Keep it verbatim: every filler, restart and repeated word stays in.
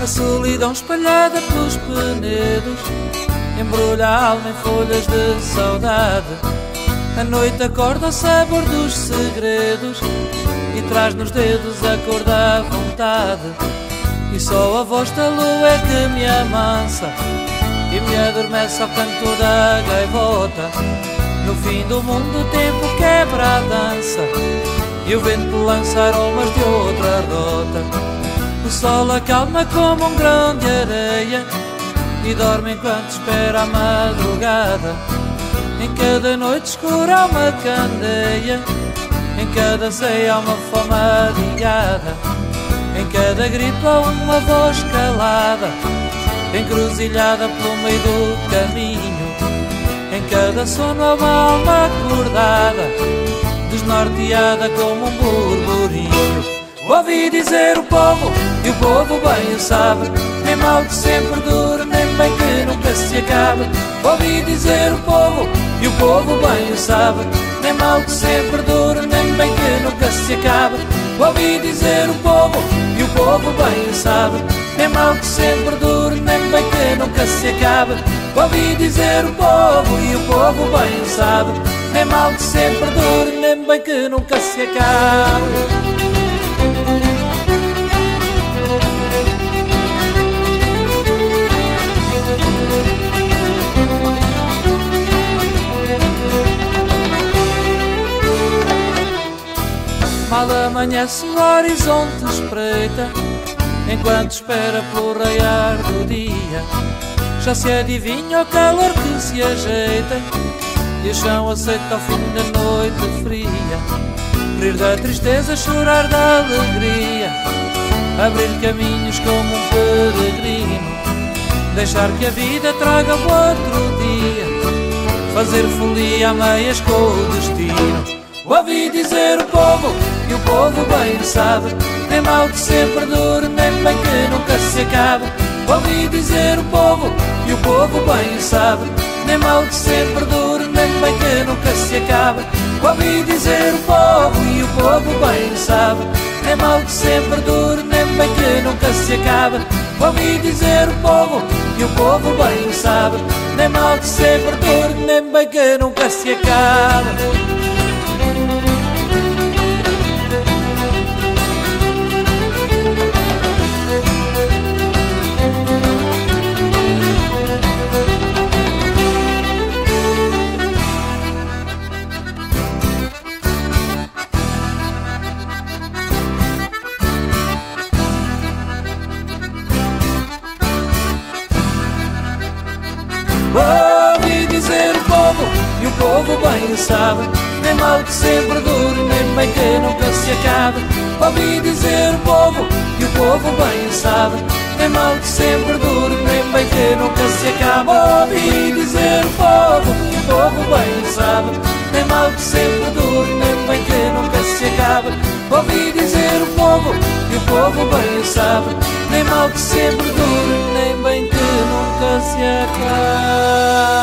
A solidão espalhada pelos penedos embrulha a alma em folhas de saudade. A noite acorda ao sabor dos segredos e traz nos dedos a cor da vontade. E só a voz da lua é que me amansa e me adormece ao canto da gaivota. No fim do mundo o tempo quebra a dança e o vento lança aromas de outra rota. O sol acalma como um grão de areia e dorme enquanto espera a madrugada. Em cada noite escura há uma candeia, em cada ceia há uma fome adiada, em cada grito há uma voz calada, encruzilhada pelo meio do caminho. Em cada sono há uma alma acordada, desnorteada como um burburinho. Ouvi dizer o povo, e o povo bem o sabe, nem mal que sempre dure, nem bem que nunca se acabe. Ouvi dizer o povo, e o povo bem o sabe, nem mal que sempre dure, nem bem que nunca se acabe. Ouvi dizer o povo, e o povo bem o sabe, nem mal que sempre dure, nem bem que nunca se acabe. Ouvi dizer o povo, e o povo bem o sabe, nem mal que sempre dure, nem bem que nunca se acabe. Mal amanhece o horizonte espreita, enquanto espera pelo raiar do dia. Já se adivinha o calor que se ajeita e o chão aceita ao fim da noite fria. Rir da tristeza, chorar da alegria, abrir caminhos como um peregrino, deixar que a vida traga o outro dia, fazer folia a meias com o destino. Ouvi dizer o povo, e o povo bem sabe, nem mal que sempre dure, nem bem que nunca se acabe. Ouvi dizer o povo, e o povo bem sabe, nem mal que sempre dure, nem bem que nunca se acabe. Ouvi dizer o povo, e o povo bem sabe, nem mal que sempre dure, nem bem que nunca se acabe. Ouvi dizer o povo, e o povo bem sabe, nem mal que sempre dure, nem bem que nunca se acabe. Ouvi dizer o povo, e o povo bem sabe, nem mal que sempre dure, nem bem que nunca se acabe. Ouvi dizer o povo, e o povo bem sabe, nem mal que sempre dure, nem bem que nunca se acabe. Ouvi dizer o povo, e o povo bem sabe, nem mal que sempre dure, nem bem que nunca se acabe. Ouvi dizer o povo, e o povo bem sabe, nem mal que sempre dure, nem bem que nunca se acabe.